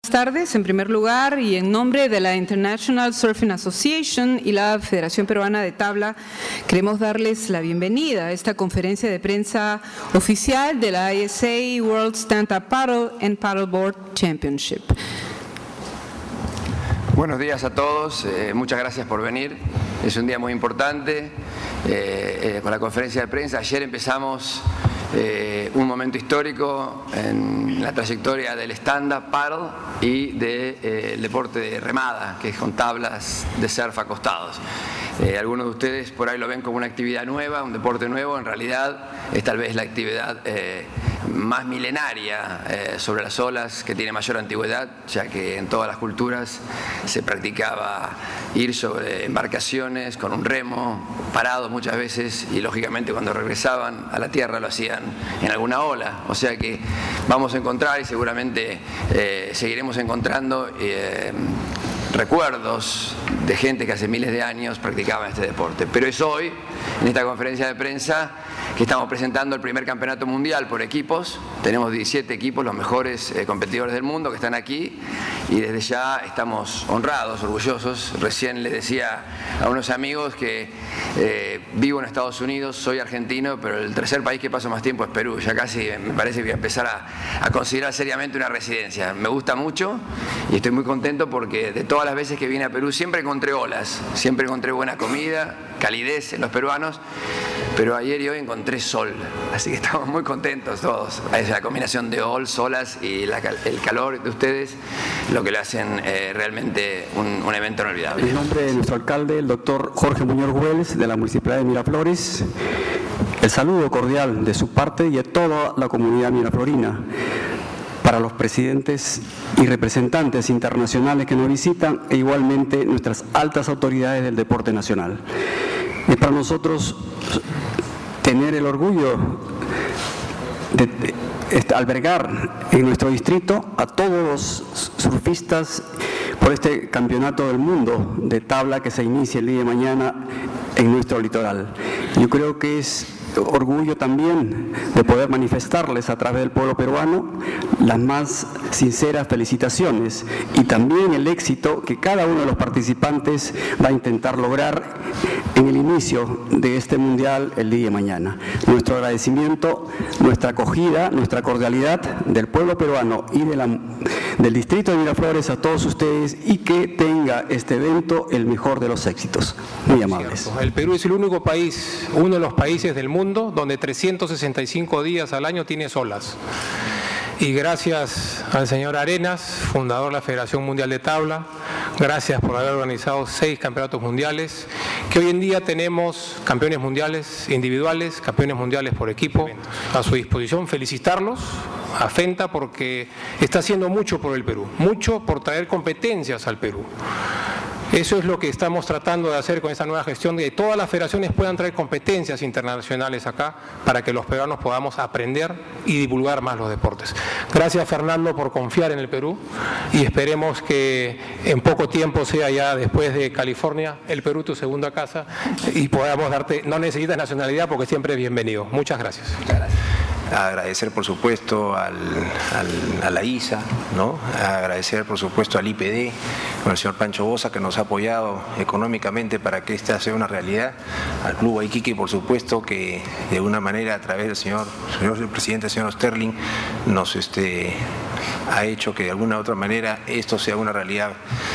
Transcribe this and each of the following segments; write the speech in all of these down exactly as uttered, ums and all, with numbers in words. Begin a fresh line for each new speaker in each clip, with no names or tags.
Buenas tardes, en primer lugar, y en nombre de la International Surfing Association y la Federación Peruana de Tabla, queremos darles la bienvenida a esta conferencia de prensa oficial de la I S A World Stand-Up Paddle and Paddleboard Championship.
Buenos días a todos, eh, muchas gracias por venir. Es un día muy importante eh, eh, con la conferencia de prensa. Ayer empezamos eh, un momento histórico en la trayectoria del stand-up paddle y del de, eh, deporte de remada, que es con tablas de surf acostados. Eh, algunos de ustedes por ahí lo ven como una actividad nueva, un deporte nuevo. En realidad es tal vez la actividad eh, más milenaria eh, sobre las olas, que tiene mayor antigüedad, ya que en todas las culturas se practicaba ir sobre embarcaciones con un remo, parados muchas veces, y lógicamente cuando regresaban a la tierra lo hacían en alguna ola. O sea que vamos a encontrar, y seguramente eh, seguiremos encontrando eh, recuerdos de gente que hace miles de años practicaba este deporte. Pero es hoy, en esta conferencia de prensa, que estamos presentando el primer campeonato mundial por equipos. Tenemos diecisiete equipos, los mejores eh, competidores del mundo que están aquí, y desde ya estamos honrados, orgullosos. Recién les decía a unos amigos que eh, vivo en Estados Unidos, soy argentino, pero el tercer país que paso más tiempo es Perú. Ya casi me parece que voy a empezar a, a considerar seriamente una residencia. Me gusta mucho y estoy muy contento porque de todas las veces que vine a Perú siempre encontré olas, siempre encontré buena comida, calidez en los peruanos, pero ayer y hoy encontré sol, así que estamos muy contentos todos. Es la combinación de olas, olas y la, el calor de ustedes lo que le hacen eh, realmente un, un evento inolvidable.
En nombre de nuestro alcalde, el doctor Jorge Muñoz Güeles, de la Municipalidad de Miraflores, el saludo cordial de su parte y de toda la comunidad miraflorina. Para los presidentes y representantes internacionales que nos visitan, e igualmente nuestras altas autoridades del deporte nacional. Es para nosotros tener el orgullo de, de, de albergar en nuestro distrito a todos los surfistas por este campeonato del mundo de tabla que se inicia el día de mañana en nuestro litoral. Yo creo que es orgullo también de poder manifestarles a través del pueblo peruano las más sinceras felicitaciones y también el éxito que cada uno de los participantes va a intentar lograr en el inicio de este mundial el día de mañana. Nuestro agradecimiento, nuestra acogida, nuestra cordialidad del pueblo peruano y de la, del distrito de Miraflores a todos ustedes, y que tenga este evento el mejor de los éxitos. Muy amables.
Cierto. El Perú es el único país, uno de los países del mundo donde trescientos sesenta y cinco días al año tiene olas. Y gracias al señor Arenas, fundador de la Federación Mundial de Tabla, gracias por haber organizado seis campeonatos mundiales, que hoy en día tenemos campeones mundiales individuales, campeones mundiales por equipo a su disposición. Felicitarlos a FENTA porque está haciendo mucho por el Perú, mucho por traer competencias al Perú. Eso es lo que estamos tratando de hacer con esta nueva gestión, de que todas las federaciones puedan traer competencias internacionales acá para que los peruanos podamos aprender y divulgar más los deportes. Gracias, Fernando, por confiar en el Perú, y esperemos que en poco tiempo sea ya, después de California, el Perú tu segunda casa y podamos darte, no necesitas nacionalidad porque siempre es bienvenido. Muchas gracias.
Muchas gracias.
Agradecer, por supuesto, al, al, a la I S A, ¿no? Agradecer, por supuesto, al I P D, con el señor Pancho Bosa, que nos ha apoyado económicamente para que esta sea una realidad, al Club Waikiki, por supuesto, que de una manera, a través del señor, señor el presidente, el señor Sterling, nos este, ha hecho que de alguna u otra manera esto sea una realidad.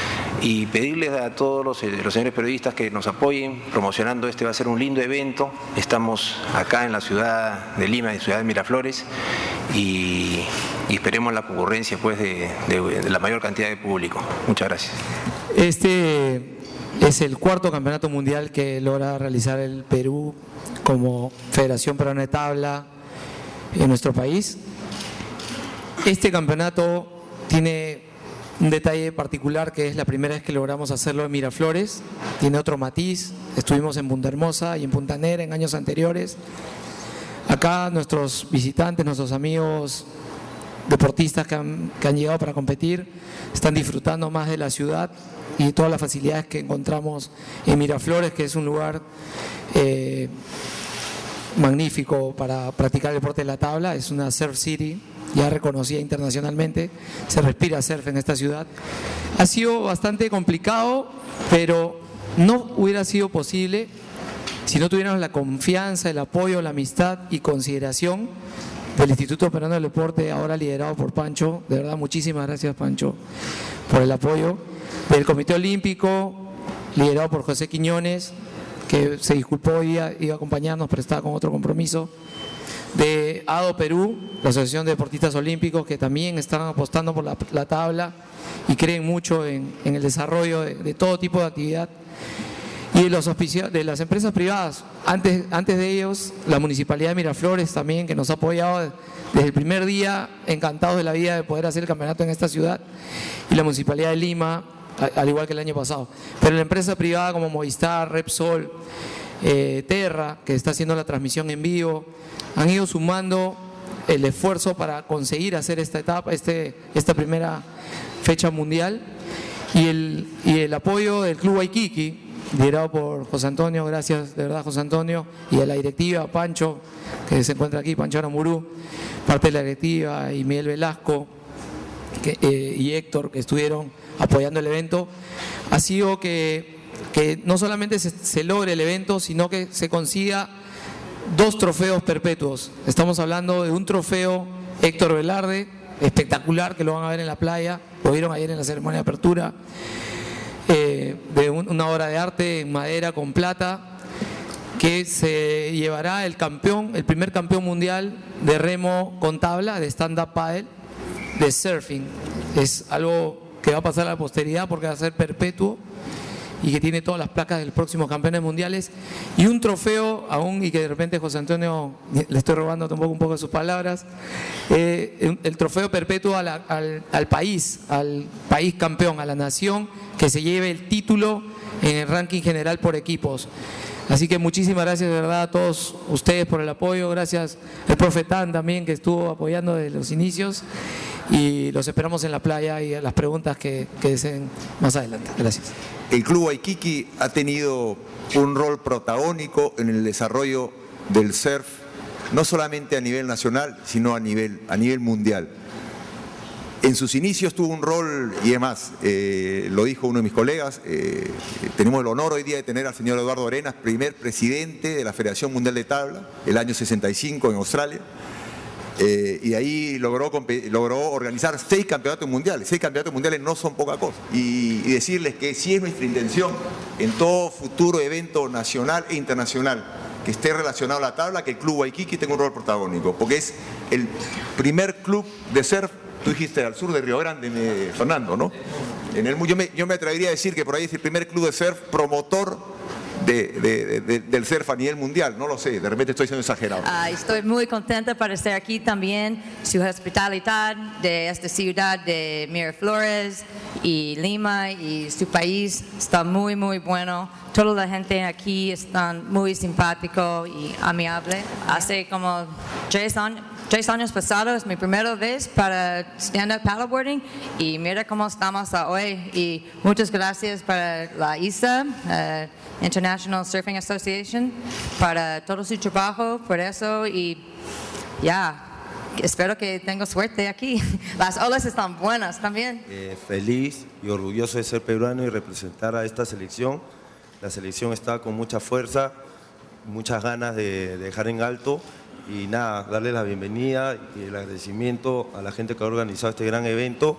Y pedirles a todos los, los señores periodistas que nos apoyen promocionando este. Va a ser un lindo evento. Estamos acá en la ciudad de Lima, en ciudad de Miraflores, y, y esperemos la concurrencia pues de, de, de la mayor cantidad de público. Muchas gracias.
Este es el cuarto campeonato mundial que logra realizar el Perú como Federación Peruana de Tabla en nuestro país. Este campeonato tiene un detalle particular, que es la primera vez que logramos hacerlo en Miraflores. Tiene otro matiz. Estuvimos en Punta Hermosa y en Punta Negra en años anteriores. Acá nuestros visitantes, nuestros amigos deportistas que han, que han llegado para competir, están disfrutando más de la ciudad y todas las facilidades que encontramos en Miraflores, que es un lugar eh, magnífico para practicar el deporte de la tabla, es una surf city, ya reconocida internacionalmente, se respira surf en esta ciudad. Ha sido bastante complicado, pero no hubiera sido posible si no tuviéramos la confianza, el apoyo, la amistad y consideración del Instituto Peruano del Deporte, ahora liderado por Pancho. De verdad, muchísimas gracias, Pancho, por el apoyo. Del Comité Olímpico, liderado por José Quiñones, que se disculpó hoy, iba a acompañarnos, pero estaba con otro compromiso. De ADO Perú, la Asociación de Deportistas Olímpicos, que también están apostando por la, la tabla y creen mucho en, en el desarrollo de, de todo tipo de actividad. Y de, los auspicia- de las empresas privadas, antes, antes de ellos, la Municipalidad de Miraflores también, que nos ha apoyado desde el primer día, encantados de la vida de poder hacer el campeonato en esta ciudad, y la Municipalidad de Lima, al igual que el año pasado. Pero la empresa privada como Movistar, Repsol, eh, Terra, que está haciendo la transmisión en vivo, han ido sumando el esfuerzo para conseguir hacer esta etapa, este, esta primera fecha mundial, y el, y el apoyo del Club Waikiki, liderado por José Antonio, gracias de verdad José Antonio, y a la directiva, Pancho, que se encuentra aquí, Pancho Aramurú, parte de la directiva, y Miguel Velasco que, eh, y Héctor, que estuvieron apoyando el evento. Ha sido que, que no solamente se, se logre el evento, sino que se consiga dos trofeos perpetuos. Estamos hablando de un trofeo Héctor Velarde, espectacular, que lo van a ver en la playa, lo vieron ayer en la ceremonia de apertura, eh, de un, una obra de arte en madera con plata, que se llevará el campeón, el primer campeón mundial de remo con tabla, de stand-up paddle, de surfing. Es algo que va a pasar a la posteridad porque va a ser perpetuo y que tiene todas las placas de los próximos campeones mundiales, y un trofeo aún, y que de repente José Antonio, le estoy robando un poco, un poco de sus palabras, eh, el trofeo perpetuo a la, al, al país, al país campeón, a la nación que se lleve el título en el ranking general por equipos. Así que muchísimas gracias de verdad a todos ustedes por el apoyo, gracias al profe Tan también, que estuvo apoyando desde los inicios, y los esperamos en la playa y a las preguntas que, que deseen más adelante. Gracias.
El Club Waikiki ha tenido un rol protagónico en el desarrollo del surf, no solamente a nivel nacional, sino a nivel, a nivel mundial. En sus inicios tuvo un rol, y además, eh, lo dijo uno de mis colegas, eh, tenemos el honor hoy día de tener al señor Eduardo Arenas, primer presidente de la Federación Mundial de Tabla, el año sesenta y cinco en Australia. Eh, y ahí logró, logró organizar seis campeonatos mundiales. Seis campeonatos mundiales no son poca cosa. Y, y decirles que sí es nuestra intención en todo futuro evento nacional e internacional que esté relacionado a la tabla, que el Club Waikiki tenga un rol protagónico, porque es el primer club de surf, tú dijiste al sur de Río Grande, me, Fernando, ¿no? En el, yo, me, yo me atrevería a decir que por ahí es el primer club de surf promotor De, de, de, del surf a nivel mundial, no lo sé, de repente estoy siendo exagerado.
Uh, estoy muy contenta para estar aquí también, su hospitalidad de esta ciudad de Miraflores y Lima y su país está muy muy bueno, toda la gente aquí está muy simpático y amable. Hace como tres años Tres años pasados es mi primera vez para stand-up paddleboarding y mira cómo estamos hoy. Y muchas gracias para la I S A, uh, International Surfing Association, para todo su trabajo, por eso. Y ya, espero que tenga suerte aquí. Las olas están buenas también.
Eh, feliz y orgulloso de ser peruano y representar a esta selección. La selección está con mucha fuerza, muchas ganas de, de dejar en alto. Y nada, darle la bienvenida y el agradecimiento a la gente que ha organizado este gran evento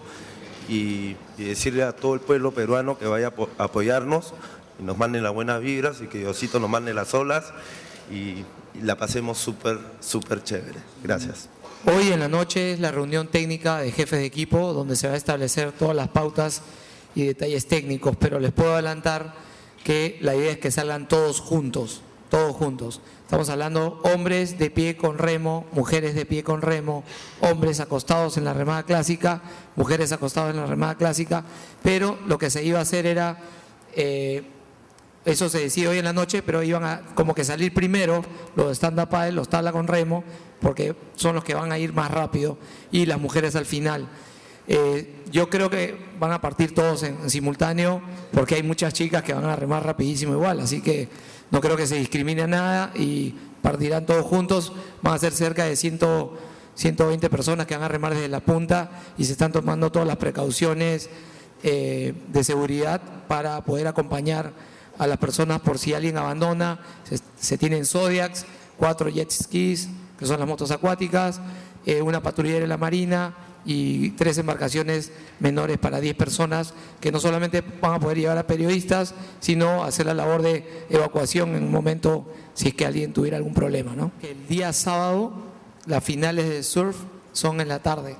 y, y decirle a todo el pueblo peruano que vaya a apoyarnos y nos manden las buenas vibras y que Diosito nos mande las olas y, y la pasemos súper, súper chévere. Gracias.
Hoy en la noche es la reunión técnica de jefes de equipo donde se va a establecer todas las pautas y detalles técnicos, pero les puedo adelantar que la idea es que salgan todos juntos, todos juntos. Estamos hablando hombres de pie con remo, mujeres de pie con remo, hombres acostados en la remada clásica, mujeres acostadas en la remada clásica, pero lo que se iba a hacer era, eh, eso se decide hoy en la noche, pero iban a como que salir primero los de stand-up paddle, los tabla con remo, porque son los que van a ir más rápido, y las mujeres al final. Eh, yo creo que van a partir todos en, en simultáneo porque hay muchas chicas que van a remar rapidísimo igual, así que no creo que se discrimine nada y partirán todos juntos. Van a ser cerca de ciento, ciento veinte personas que van a remar desde la punta y se están tomando todas las precauciones eh, de seguridad para poder acompañar a las personas por si alguien abandona. Se, se tienen Zodiacs, cuatro jet skis, que son las motos acuáticas, eh, una patrullera de la Marina y tres embarcaciones menores para diez personas que no solamente van a poder llevar a periodistas, sino hacer la labor de evacuación en un momento si es que alguien tuviera algún problema, ¿no? El día sábado las finales de surf son en la tarde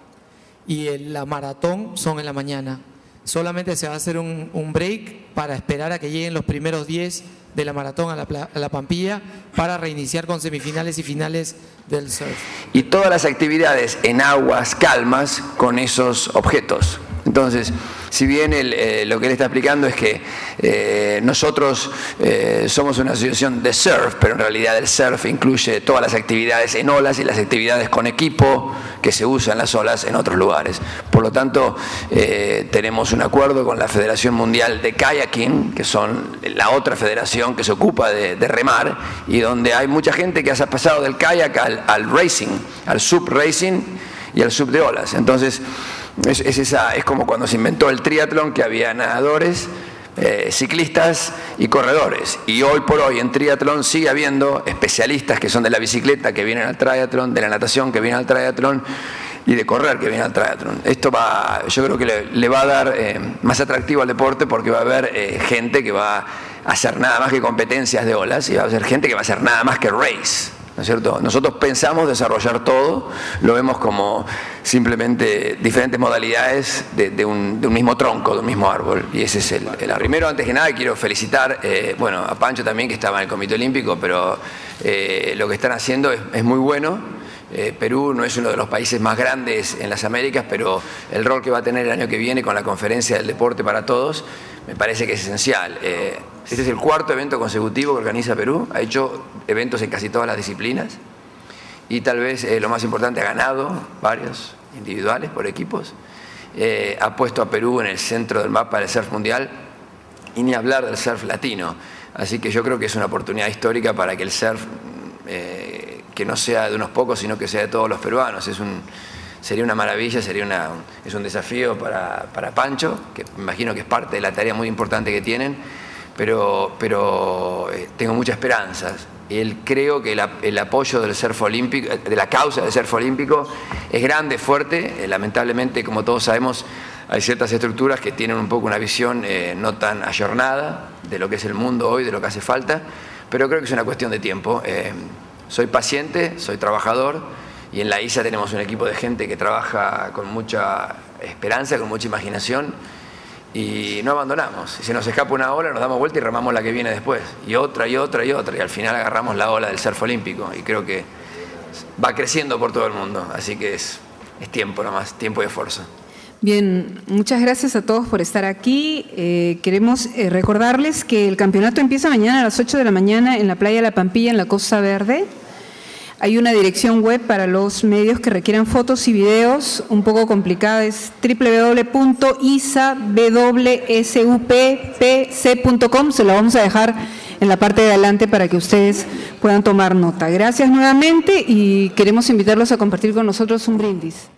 y el, la maratón son en la mañana. Solamente se va a hacer un, un break para esperar a que lleguen los primeros diez de la maratón a la, a la Pampilla para reiniciar con semifinales y finales del surf.
Y todas las actividades en aguas calmas con esos objetos. Entonces, si bien el, eh, lo que él está explicando es que eh, nosotros eh, somos una asociación de surf, pero en realidad el surf incluye todas las actividades en olas y las actividades con equipo que se usan las olas en otros lugares. Por lo tanto, eh, tenemos un acuerdo con la Federación Mundial de Kayaking, que son la otra federación que se ocupa de, de remar, y donde hay mucha gente que ha pasado del kayak al, al racing, al sub racing y al sub de olas. Entonces, Es, es, esa, es como cuando se inventó el triatlón, que había nadadores, eh, ciclistas y corredores. Y hoy por hoy en triatlón sigue habiendo especialistas que son de la bicicleta que vienen al triatlón, de la natación que vienen al triatlón y de correr que vienen al triatlón. Esto va, yo creo que le, le va a dar eh, más atractivo al deporte porque va a haber eh, gente que va a hacer nada más que competencias de olas y va a haber gente que va a hacer nada más que race. ¿No es cierto? Nosotros pensamos desarrollar todo, lo vemos como simplemente diferentes modalidades de, de, un, de un mismo tronco, de un mismo árbol, y ese es el, el primero. Antes que nada quiero felicitar eh, bueno, a Pancho también, que estaba en el Comité Olímpico, pero eh, lo que están haciendo es, es muy bueno. Eh, Perú no es uno de los países más grandes en las Américas, pero el rol que va a tener el año que viene con la Conferencia del Deporte para Todos me parece que es esencial. Eh, este es el cuarto evento consecutivo que organiza Perú, ha hecho eventos en casi todas las disciplinas y tal vez eh, lo más importante, ha ganado varios individuales por equipos, eh, ha puesto a Perú en el centro del mapa del surf mundial y ni hablar del surf latino. Así que yo creo que es una oportunidad histórica para que el surf, eh, que no sea de unos pocos, sino que sea de todos los peruanos. Es un, sería una maravilla, sería una, es un desafío para, para Pancho, que me imagino que es parte de la tarea muy importante que tienen, pero, pero eh, tengo muchas esperanzas. Él creo que el, el apoyo del surf olímpico, de la causa del surf olímpico es grande, fuerte. Eh, lamentablemente, como todos sabemos, hay ciertas estructuras que tienen un poco una visión eh, no tan ayornada de lo que es el mundo hoy, de lo que hace falta, pero creo que es una cuestión de tiempo. Eh, soy paciente, soy trabajador, y en la I S A tenemos un equipo de gente que trabaja con mucha esperanza, con mucha imaginación, y no abandonamos. Si se nos escapa una ola, nos damos vuelta y remamos la que viene después, y otra, y otra, y otra, y al final agarramos la ola del surf olímpico, y creo que va creciendo por todo el mundo, así que es, es tiempo nomás, tiempo y esfuerzo.
Bien, muchas gracias a todos por estar aquí. Eh, queremos eh, recordarles que el campeonato empieza mañana a las ocho de la mañana en la playa de La Pampilla, en la Costa Verde. Hay una dirección web para los medios que requieran fotos y videos, un poco complicada, es doble u doble u doble u punto isa p c punto com. Se la vamos a dejar en la parte de adelante para que ustedes puedan tomar nota. Gracias nuevamente y queremos invitarlos a compartir con nosotros un brindis.